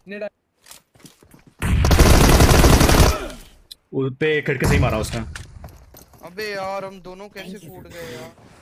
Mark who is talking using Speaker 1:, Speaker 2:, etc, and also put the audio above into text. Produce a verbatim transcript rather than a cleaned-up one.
Speaker 1: उस पे खिड़की से ही मारा उसने।
Speaker 2: अबे यार हम दोनों कैसे कूद गए यार।